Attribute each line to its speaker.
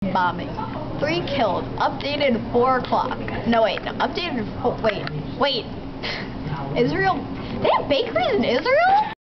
Speaker 1: bombing. 3 killed. Updated 4 o'clock. No, wait. No, updated 4. Wait. Israel. They have bakeries in Israel?